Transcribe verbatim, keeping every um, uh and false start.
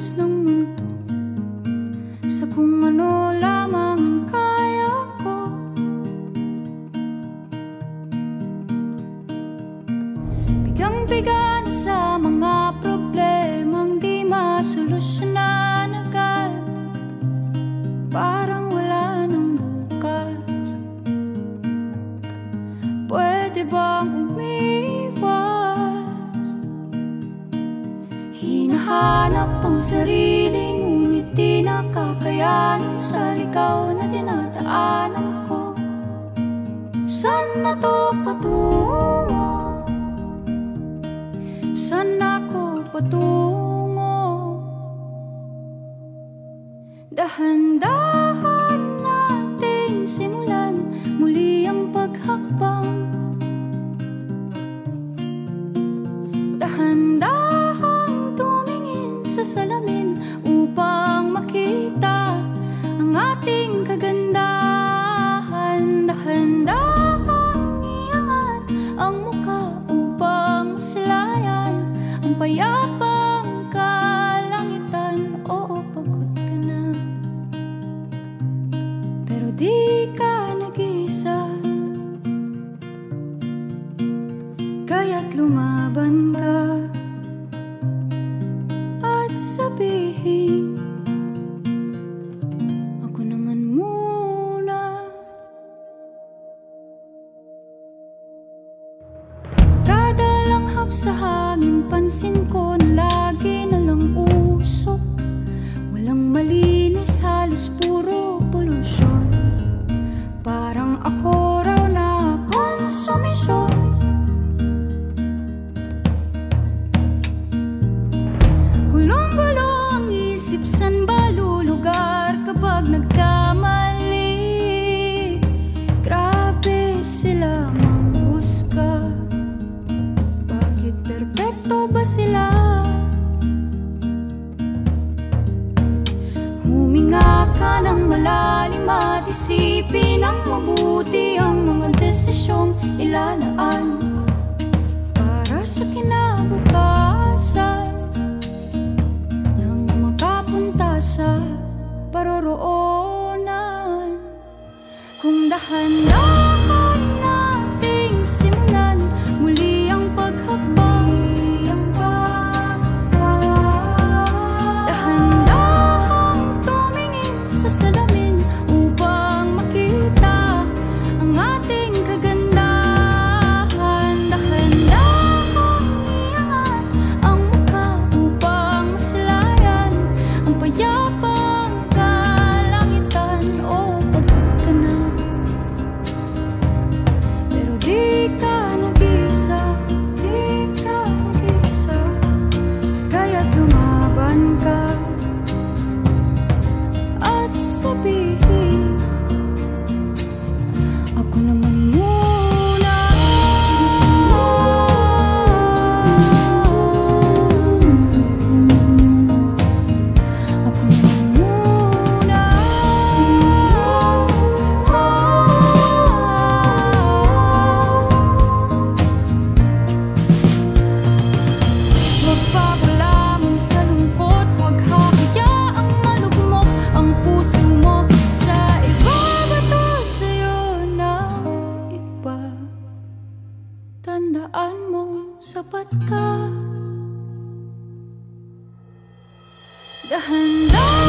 kilos ng mundo sa kung ano lamang ang kaya ko. Bigang-biga na sa mga problemang di masolusyonan agad, parang wala nang bukas. Pwede bang umiwas? Hinahanap ang sarili, ngunit di nakakayanan sa ligaw na dinadaanan ko. Saan na to patungo? Saan ako patungo? Dahan-dahan nating simulan muli ang paghakbang. Dahan-dahan tumingin sa salamin upang makita ang ating kagandahan. Dahan-dahan iangat ang mukha upang masilayan ang payapang kalangitan. Oo, pagod ka na, pero di ka nag-isa, kaya't lumaban ka at sabihin, ako naman muna. Kada langhap sa hangin, pansin ko na lagi na lang usok. Walang malinis, halos puro polusyon. Parang ako raw na konsumisyon. Gulong-gulo ang isip, san ba lulugar kapag nagkamali? Grabe sila manghusga, bakit perpekto ba sila? Huminga ka ng malalim at isipin ng mabuti ang mga desisyong ilalaan para sa kinabukasan, nang makapunta sa paroroonan. Kung dahan-dahan nating simulan muli ang paghakbang, dahan-dahan tumingin sa salamin upang makita ang ating kagandahan. Dahan-dahan iangat ang mukha upang masilayan ang payapang kalangitan. Oh, pagod ka na, pero di ka nag-isa, di ka nag-isa, kaya't lumaban ka at sabihin, ako naman muna. Ako naman muna. Huwag papalamon sa lungkot, huwag hahayaang malugmok ang puso mo sa iba. Bato sa'yo ng iba, tandaan mong sapat ka. Dahan-dahan